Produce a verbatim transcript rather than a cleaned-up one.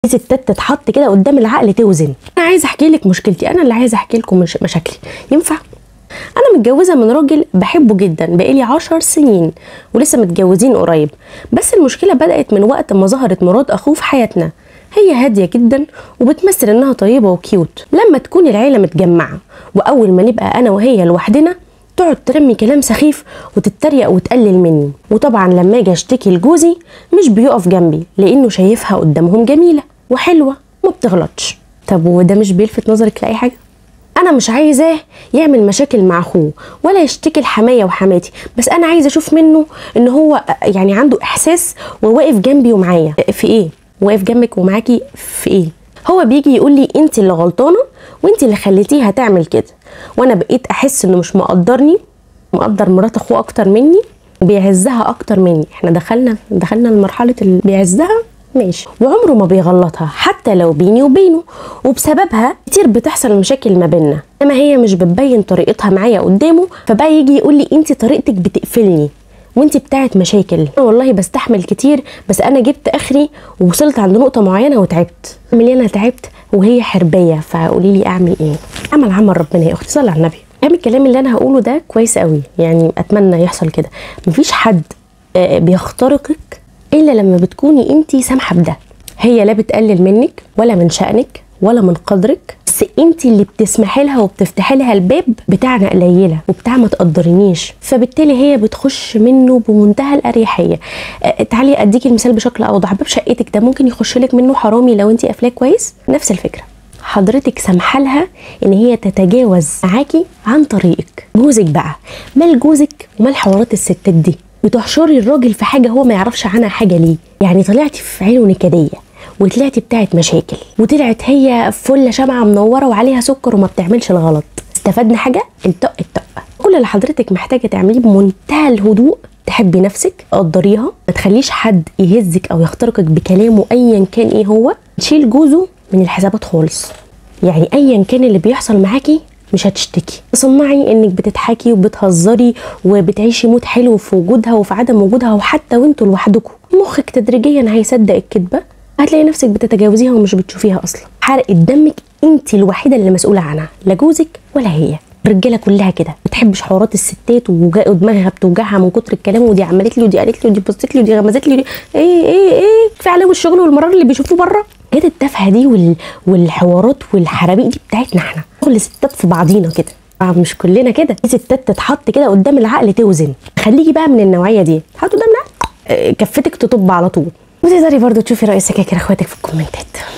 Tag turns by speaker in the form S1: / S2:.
S1: في ستات تتحط كده قدام العقل توزن. انا عايزه احكي لك مشكلتي، انا اللي عايزه احكي لكم مش مشاكلي. ينفع؟ انا متجوزه من راجل بحبه جدا بقالي عشر سنين ولسه متجوزين قريب، بس المشكله بدات من وقت ما ظهرت مرات اخوه في حياتنا. هي هاديه جدا وبتمثل انها طيبه وكيوت. لما تكون العيله متجمعه واول ما نبقى انا وهي لوحدنا تقعد ترمي كلام سخيف وتتريق وتقلل مني. وطبعا لما اجي اشتكي لجوزي مش بيقف جنبي لانه شايفها قدامهم جميله وحلوه ما بتغلطش. طب وده مش بيلفت نظرك لاي حاجه؟ انا مش عايزاه يعمل مشاكل مع اخوه ولا يشتكي لحمايه وحماتي، بس انا عايزه اشوف منه ان هو يعني عنده احساس وواقف جنبي ومعايا. في ايه؟ واقف جنبك ومعاكي في ايه؟ هو بيجي يقول لي انت اللي غلطانه وانت اللي خليتيها تعمل كده، وانا بقيت احس انه مش مقدرني، مقدر مرات اخوه اكتر مني، بيعزها اكتر مني. احنا دخلنا دخلنا لمرحله اللي بيعزها ماشي، وعمره ما بيغلطها حتى لو بيني وبينه، وبسببها كتير بتحصل مشاكل ما بيننا. اما هي مش بتبين طريقتها معايا قدامه، فبقى يجي يقول لي انت طريقتك بتقفلني وانت بتاعت مشاكل. انا والله بستحمل كتير، بس انا جبت اخري ووصلت عند نقطه معينه وتعبت. اعمل ايه؟ انا تعبت وهي حربيه، فقولي لي اعمل ايه؟ اعمل عمل ربنا يا اختي، صلي على النبي. فاهم الكلام اللي انا هقوله ده كويس قوي، يعني اتمنى يحصل كده. مفيش حد بيخترقك الا لما بتكوني انت سامحه بده. هي لا بتقلل منك ولا من شأنك ولا من قدرك، بس انت اللي بتسمحي لها وبتفتحي لها الباب بتاعنا قليله وبتاع ما تقدرينيش، فبالتالي هي بتخش منه بمنتهى الاريحيه. أه تعالي اديكي المثال بشكل اوضح. باب شقتك ده ممكن يخش لك منه حرامي لو انت قافلاه كويس. نفس الفكره، حضرتك سامحه لها ان هي تتجاوز معاكي عن طريقك. جوزك بقى مال جوزك ومال حوارات الستات دي؟ بتحشري الراجل في حاجه هو ما يعرفش عنها حاجه. ليه؟ يعني طلعتي في عينه نكديه وطلعتي بتاعت مشاكل، وطلعت هي فله شمعه منوره وعليها سكر وما بتعملش الغلط. استفدنا حاجه؟ الطق الطق. كل اللي حضرتك محتاجه تعمليه بمنتهى الهدوء، تحبي نفسك، تقدريها، ما تخليش حد يهزك او يخترقك بكلامه ايا كان ايه هو. تشيل جوزه من الحسابات خالص، يعني ايا كان اللي بيحصل معاكي مش هتشتكي. تصنعي انك بتضحكي وبتهزري وبتعيشي مود حلو في وجودها وفي عدم وجودها، وحتى وانتوا لوحدكم مخك تدريجيا هيصدق الكذبه، هتلاقي نفسك بتتجاوزيها ومش بتشوفيها اصلا. حرقة دمك انت الوحيده اللي مسؤوله عنها، لا جوزك ولا هي. الرجاله كلها كده ما بتحبش حوارات الستات ودماغها بتوجعها من كتر الكلام، ودي عملت لي ودي قالت لي ودي بصت لي ودي غمزت لي ودي ايه ايه ايه. كفايه عليهم الشغل والمرار اللي بيشوفوه بره. كده التافهه دي وال... والحوارات والحرابيق دي بتاعتنا احنا، كل ستات في بعضينا كده. مش كلنا كده، في ستات تتحط كده قدام العقل توزن. خليكي بقى من النوعيه دي، حطوا قدامنا كفتك تطب على طول. وتقدري برضو تشوفي رأي السكاكر اخواتك في الكومنتات.